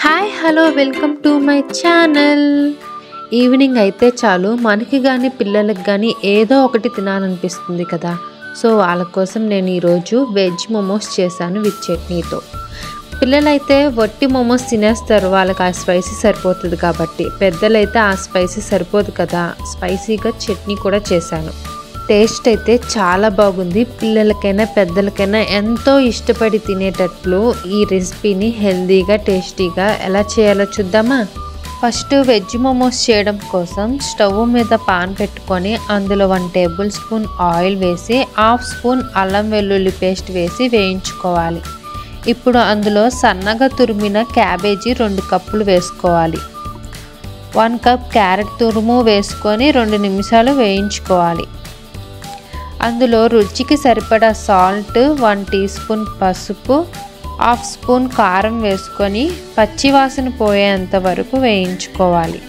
Hi hello welcome to my channel. Evening అయితే చాలు మనకి కానీ పిల్లలకి కానీ ఏదో ఒకటి తినాలనిపిస్తుంది కదా. సో వాళ్ళ కోసం నేను ఈరోజు వెజ్ మోమోస్ చేశాను విత్ చట్నీతో. పిల్లలైతే వట్టి మోమోస్ తినేస్తారు, వాళ్ళకి ఆ స్పైసీ సరిపోతుంది కాబట్టి. పెద్దలైతే ఆ స్పైసీ సరిపోదు కదా, స్పైసీగా చట్నీ కూడా చేశాను. టేస్ట్ అయితే చాలా బాగుంది. పిల్లలకైనా పెద్దలకైనా ఎంతో ఇష్టపడి తినేటట్లు ఈ రెసిపీని హెల్దీగా టేస్టీగా ఎలా చేయాలో చూద్దామా. ఫస్ట్ వెజ్ మోమోస్ చేయడం కోసం స్టవ్ మీద పాన్ పెట్టుకొని అందులో 1 టేబుల్ స్పూన్ ఆయిల్ వేసి 1/2 స్పూన్ అల్లం వెల్లుల్లి పేస్ట్ వేసి వేయించుకోవాలి. ఇప్పుడు అందులో సన్నగా తురిమిన క్యాబేజీ 2 కప్పులు వేసుకోవాలి. 1 కప్ క్యారెట్ తురుము వేసుకొని 2 నిమిషాలు వేయించుకోవాలి. అందులో రుచికి సరిపడా సాల్ట్, 1 టీ స్పూన్ పసుపు, 1/2 స్పూన్ కారం వేసుకొని పచ్చివాసన పోయేంత వరకు వేయించుకోవాలి.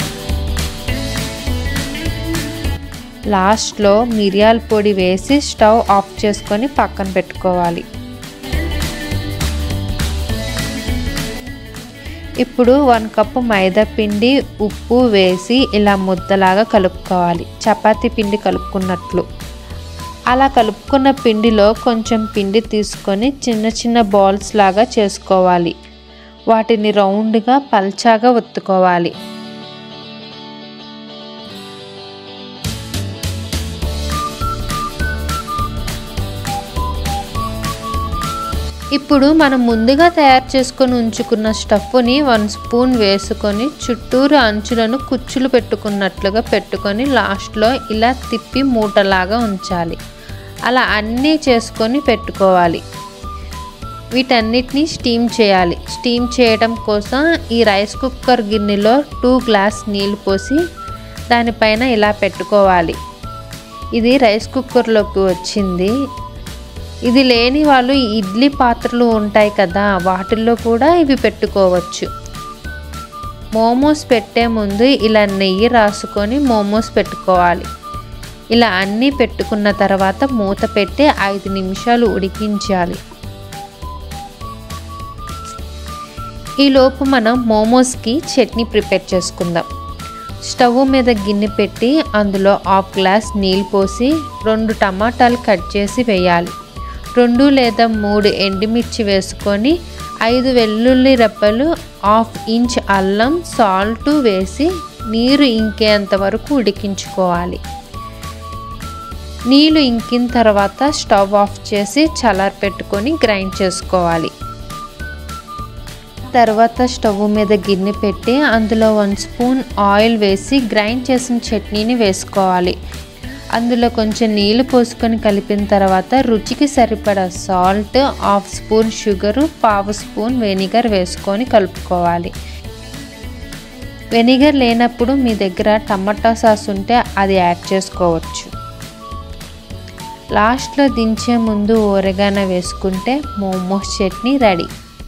లాస్ట్లో మిరియాల పొడి వేసి స్టవ్ ఆఫ్ చేసుకొని పక్కన పెట్టుకోవాలి. ఇప్పుడు 1 కప్పు మైదా పిండి, ఉప్పు వేసి ఇలా ముద్దలాగా కలుపుకోవాలి, చపాతీ పిండి కలుపుకున్నట్లు. అలా కలుపుకున్న పిండిలో కొంచెం పిండి తీసుకొని చిన్న చిన్న బాల్స్ లాగా చేసుకోవాలి. వాటిని రౌండ్గా పల్చాగా ఒత్తుకోవాలి. ఇప్పుడు మనం ముందుగా తయారు చేసుకొని ఉంచుకున్న స్టఫ్ని 1 స్పూన్ వేసుకొని చుట్టూరు అంచులను కుచ్చులు పెట్టుకున్నట్లుగా పెట్టుకొని లాస్ట్లో ఇలా తిప్పి మూటలాగా ఉంచాలి. అలా అన్నీ చేసుకొని పెట్టుకోవాలి. వీటన్నిటిని స్టీమ్ చేయాలి. స్టీమ్ చేయడం కోసం ఈ రైస్ కుక్కర్ గిన్నెలో 2 గ్లాస్ నీళ్ళు పోసి దానిపైన ఇలా పెట్టుకోవాలి. ఇది రైస్ కుక్కర్లోకి వచ్చింది. ఇది లేని వాళ్ళు ఇడ్లీ పాత్రలు ఉంటాయి కదా, వాటిల్లో కూడా ఇవి పెట్టుకోవచ్చు. మోమోస్ పెట్టే ముందు ఇలా నెయ్యి రాసుకొని మోమోస్ పెట్టుకోవాలి. ఇలా అన్నీ పెట్టుకున్న తర్వాత మూత పెట్టి 5 నిమిషాలు ఉడికించాలి. ఈలోపు మనం మోమోస్కి చట్నీ ప్రిపేర్ చేసుకుందాం. స్టవ్ మీద గిన్నె పెట్టి అందులో 1/2 గ్లాస్ నీళ్ళు పోసి 2 టమాటాలు కట్ చేసి వేయాలి. 2 లేదా 3 ఎండుమిర్చి వేసుకొని 5 వెల్లుల్లి రెబ్బలు, 1/2 ఇంచ్ అల్లం, సాల్ట్ వేసి నీరు ఇంకేంత వరకు ఉడికించుకోవాలి. నీళ్ళు ఇంకిన తర్వాత స్టవ్ ఆఫ్ చేసి చల్లారి పెట్టుకొని గ్రైండ్ చేసుకోవాలి. తర్వాత స్టవ్ మీద గిన్నె పెట్టి అందులో 1 స్పూన్ ఆయిల్ వేసి గ్రైండ్ చేసిన చట్నీని వేసుకోవాలి. అందులో కొంచెం నీళ్ళు పోసుకొని కలిపిన తర్వాత రుచికి సరిపడా salt, 1/2 spoon sugar, 1/2 spoon vinegar వేసుకొని కలుపుకోవాలి. వెనిగర్ లేనప్పుడు మీ దగ్గర టమాటా సాస్ ఉంటే అది యాడ్ చేసుకోవచ్చు. లాస్ట్లో దించే ముందు ఓరెగానో వేసుకుంటే మోమోస్ చట్నీ రెడీ.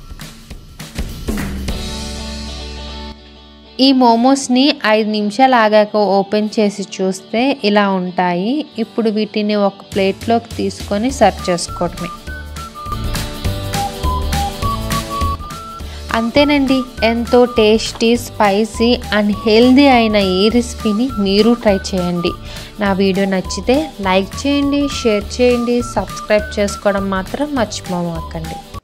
ఈ మోమోస్ని 5 నిమిషాలు ఆగాక ఓపెన్ చేసి చూస్తే ఇలా ఉంటాయి. ఇప్పుడు వీటిని ఒక ప్లేట్లోకి తీసుకొని సర్వ్ చేసుకోవడమే. అంతేనండి, ఎంతో టేస్టీ, స్పైసీ అండ్ హెల్దీ అయిన ఈ రెసిపీని మీరు ట్రై చేయండి. నా వీడియో నచ్చితే లైక్ చేయండి, షేర్ చేయండి, సబ్స్క్రైబ్ చేసుకోవడం మాత్రం మర్చిపోమాకండి.